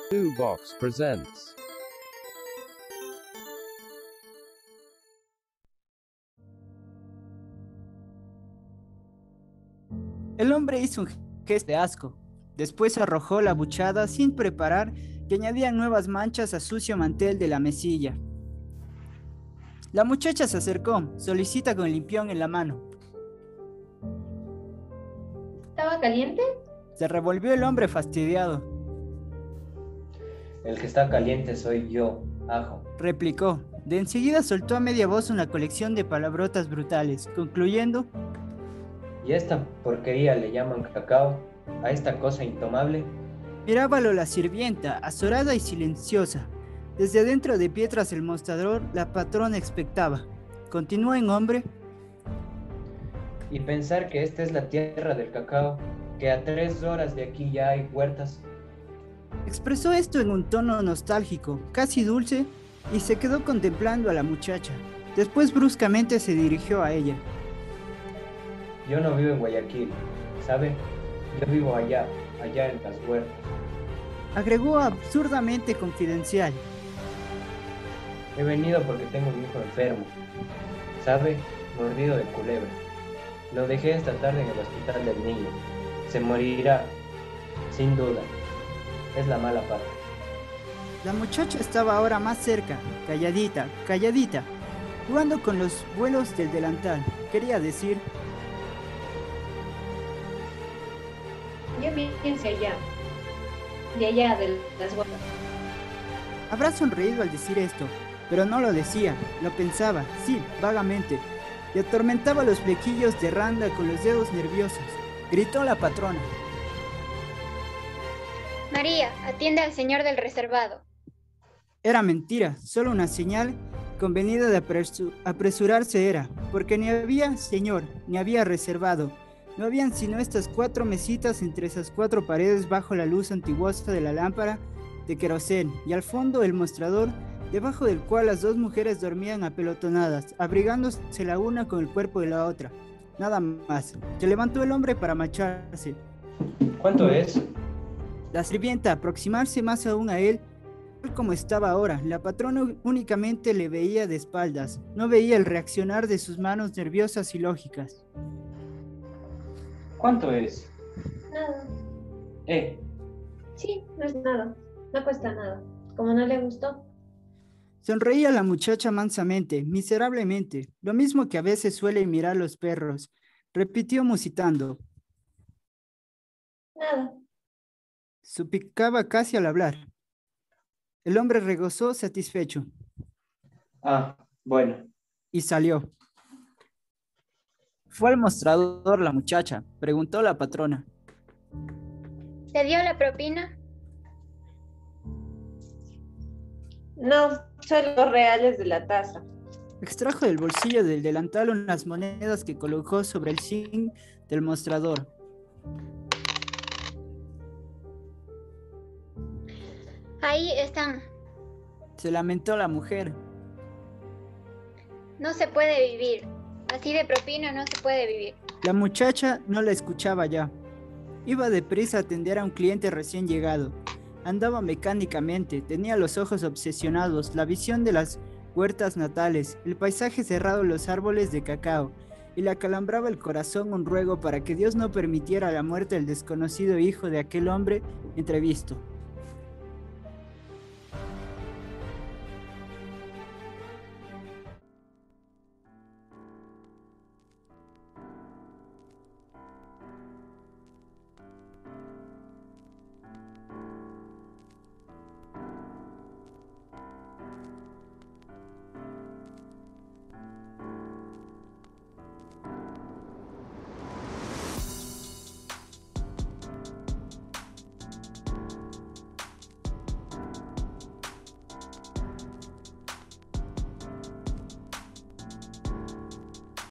Blue Box presents. El hombre hizo un gesto de asco. Después arrojó la buchada sin preparar, que añadía nuevas manchas a sucio mantel de la mesilla. La muchacha se acercó, solicita con el limpión en la mano. ¿Estaba caliente? Se revolvió el hombre fastidiado. El que está caliente soy yo, ajo. Replicó. De enseguida soltó a media voz una colección de palabrotas brutales, concluyendo: ¿Y esta porquería le llaman cacao? ¿A esta cosa intomable? mirábalo la sirvienta, azorada y silenciosa. Desde adentro de pie tras el mostrador, la patrona expectaba. Continuó en hombre. Y pensar que esta es la tierra del cacao, que a 3 horas de aquí ya hay huertas. Expresó esto en un tono nostálgico, casi dulce, y se quedó contemplando a la muchacha. Después bruscamente se dirigió a ella. Yo no vivo en Guayaquil, ¿sabe? Yo vivo allá en las huertas. Agregó absurdamente confidencial. He venido porque tengo un hijo enfermo, ¿sabe? Mordido de culebra. Lo dejé esta tarde en el hospital del niño. Se morirá, sin duda. Es la mala parte. La muchacha estaba ahora más cerca, calladita, calladita, jugando con los vuelos del delantal. Quería decir: Yo pienso allá, de allá de las huertas. habrá sonreído al decir esto, pero no lo decía, lo pensaba, sí, vagamente, y atormentaba los flequillos de Randa con los dedos nerviosos. Gritó la patrona. María, atiende al señor del reservado. Era mentira, solo una señal convenida de apresurarse era, porque ni había señor, ni había reservado. No habían sino estas 4 mesitas entre esas 4 paredes bajo la luz antiguosa de la lámpara de querosén, y al fondo el mostrador, debajo del cual las 2 mujeres dormían apelotonadas, abrigándose la una con el cuerpo de la otra. Nada más. Se levantó el hombre para marcharse. ¿Cuánto es? La sirvienta, aproximarse más aún a él, tal como estaba ahora. La patrona únicamente le veía de espaldas, no veía el reaccionar de sus manos nerviosas y lógicas. ¿Cuánto es? Nada. Eh, Sí, no es nada. No cuesta nada. Como no le gustó. Sonreía la muchacha mansamente, miserablemente, lo mismo que a veces suele mirar los perros. Repitió musitando. Nada. Suplicaba casi al hablar. El hombre regozó satisfecho bueno. y salió. Fue al mostrador la muchacha, preguntó la patrona. ¿Le dio la propina? No, solo los reales de la taza. Extrajo del bolsillo del delantal unas monedas que colocó sobre el zinc del mostrador. Ahí están. Se lamentó la mujer. No se puede vivir. Así de propina no se puede vivir. La muchacha no la escuchaba ya. Iba deprisa a atender a un cliente recién llegado. Andaba mecánicamente, tenía los ojos obsesionados, la visión de las huertas natales, el paisaje cerrado en los árboles de cacao, y le acalambraba el corazón un ruego para que Dios no permitiera la muerte del desconocido hijo de aquel hombre entrevisto.